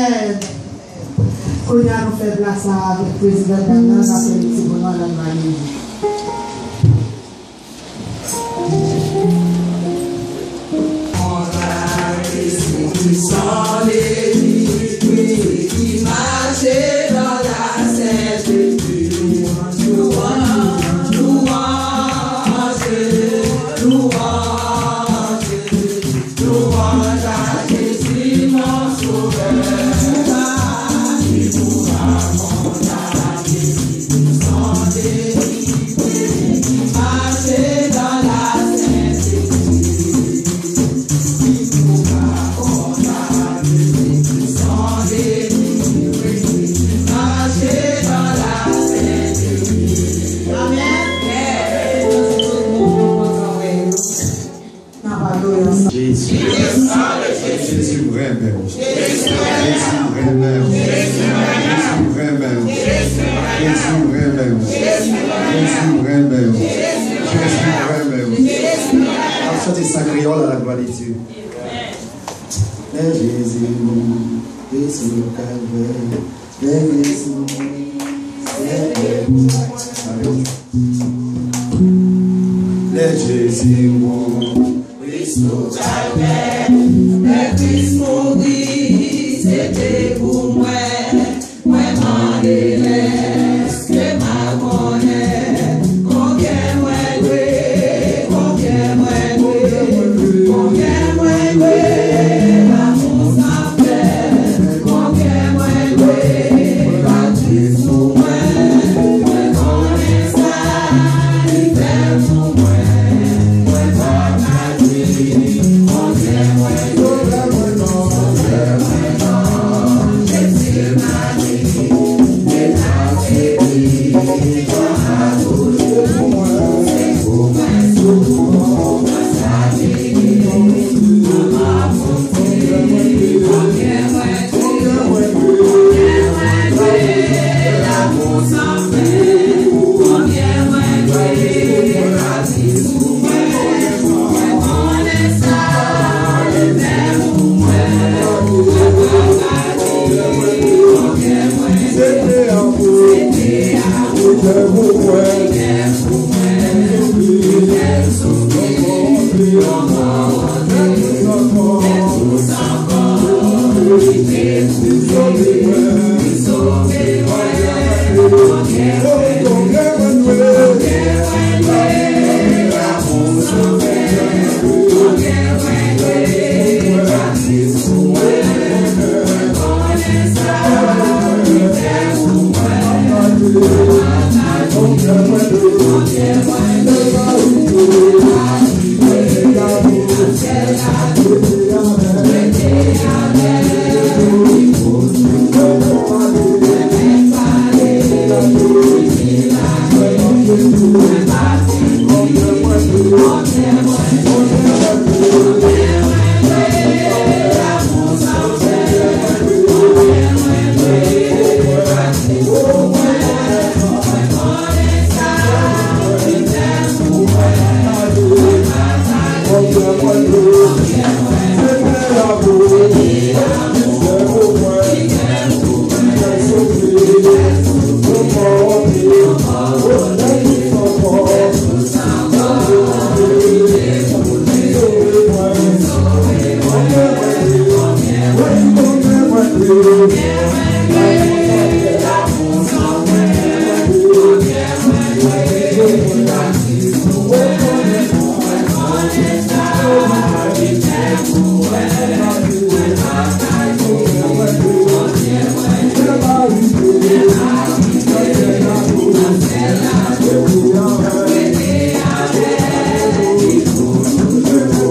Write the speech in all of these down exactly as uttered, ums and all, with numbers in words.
Quand nous avons fait place avec le président de la nation, nous avons fait le la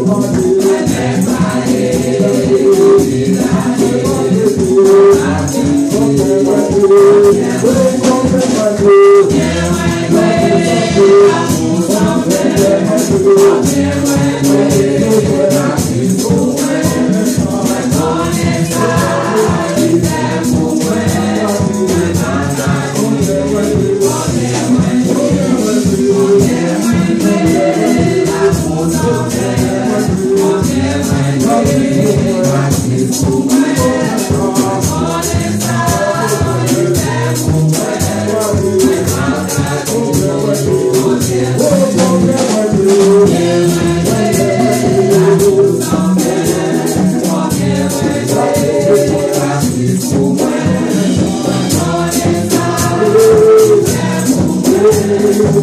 Thank you.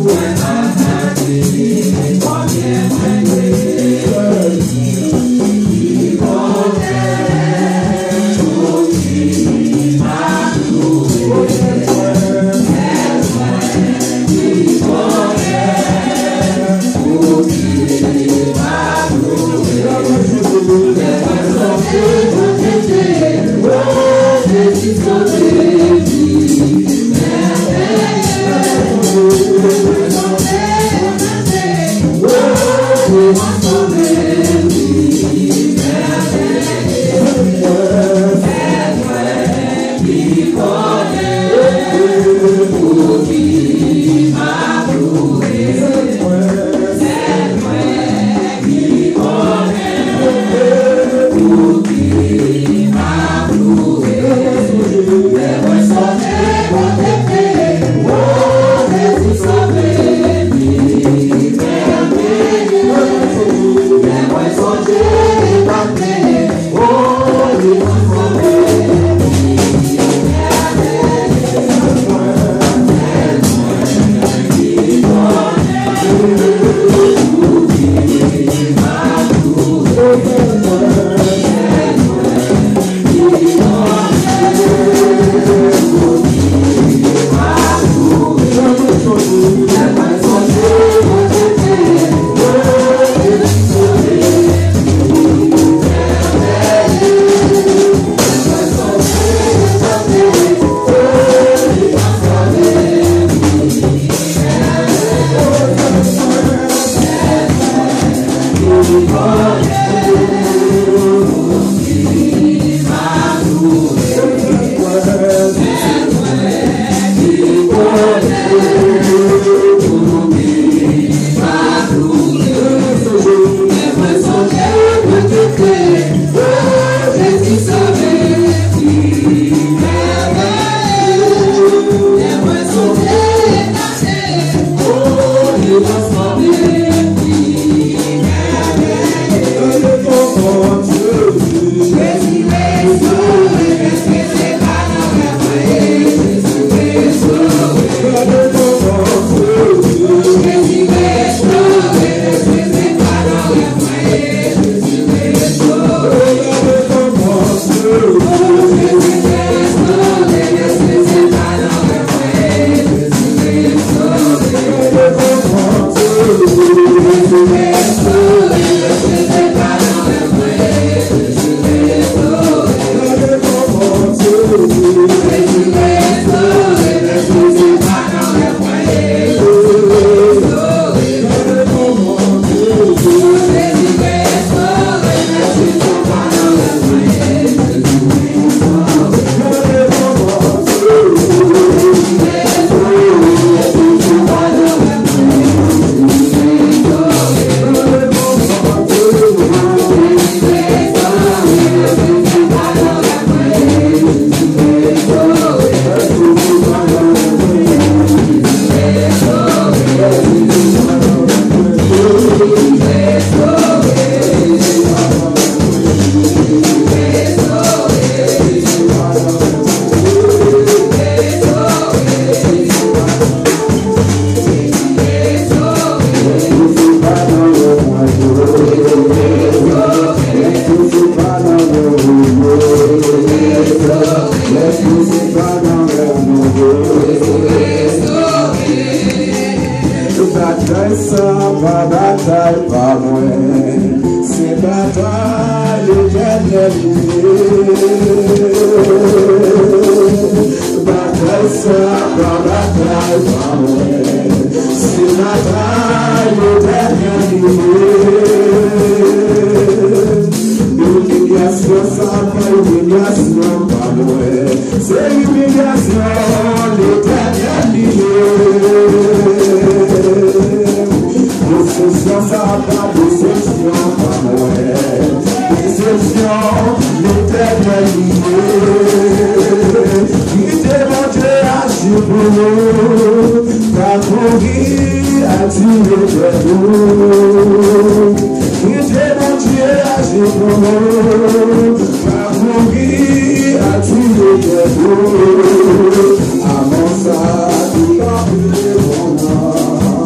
Amor, sabe,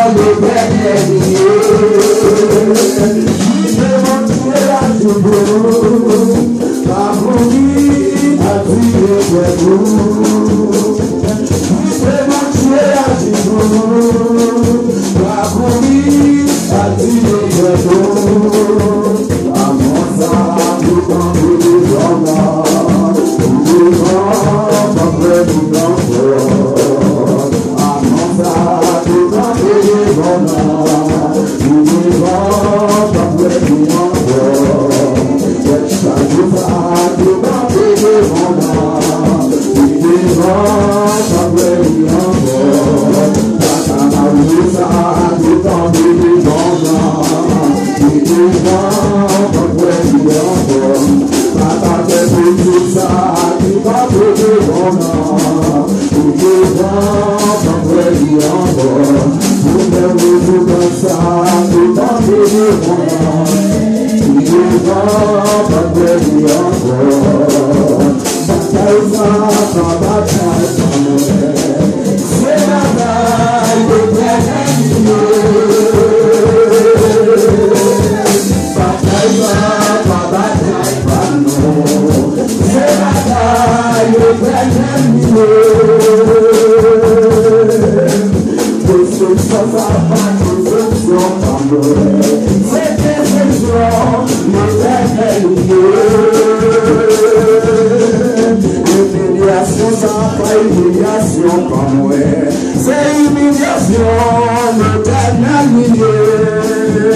l'éternel Dieu. Je montrerai à Dieu, ma promis a Dieu de vous. Je montrerai à Dieu, ma promis a Dieu de vous. À mon sang, tout en tout les hommes, tout les hommes, après tout l'enfant. À mon sang, tout en tout les hommes, tout les hommes, après tout l'enfant. Chaque fois, tout en tout les hommes, tout les hommes, après tout l'enfant. À mon sang, tout en tout les hommes, tout les hommes, après tout l'enfant. Papa fait pour tout ça, qui va pour le bonheur. Tout le temps, après lui encore. Pour faire le tout comme ça, tout va pour le bonheur. Tout le temps, après lui encore. Bataille ça, quand bataille ça me c'est la bataille éternelle. Bataille ça, quand bataille ça me c'est la bataille éternelle. Que ce soit pas que ce soit pas moi, c'est déception l'éternel Dieu. Humiliation sans pas humiliation comme moi, c'est humiliation l'éternel Dieu.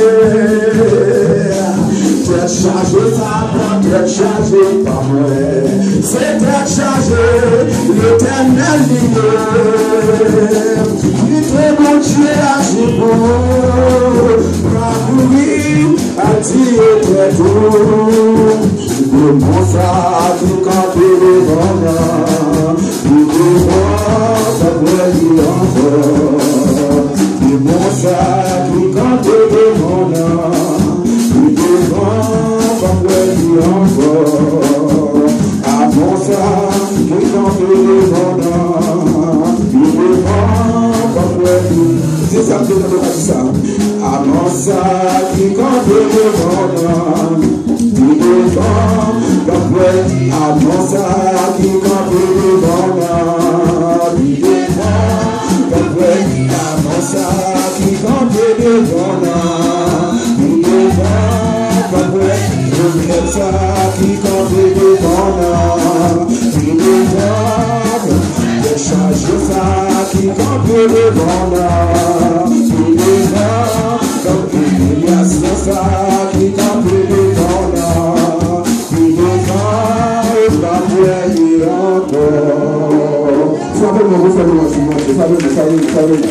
T'es chargé ça pas t'es chargé par moi, c'est t'es chargé l'éternel Dieu. Il te mon Dieu à Jésus, bravoure à Dieu très doux. De mon sac, du camp de l'Évana, du devant, ça peut y encore. De mon sac, du camp de l'Évana, du devant, ça peut y encore. À mon sac, du camp de l'Évana, du devant, ça peut y encore. C'est ça que je veux ça. À mon sac, du camp de l'Évana, du devant, d'après à mon sac, qui campait devant moi. Du devant, d'après à mon sac, qui campait devant moi. Du devant, d'après le sac, qui campait devant moi. Du devant, le charge sac, qui campait devant moi. Du devant, il y a ce sac, qui campait devant moi. Du devant, et pas voyer encore. Savez-moi, vous savez-moi, vous savez-moi, vous savez-moi, vous savez-moi.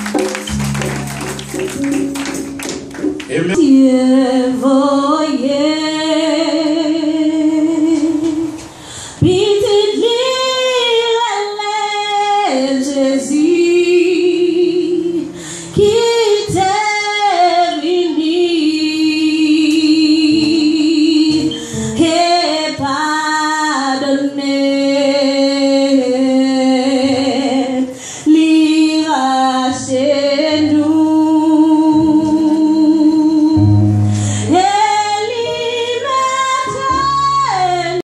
Dieu voyait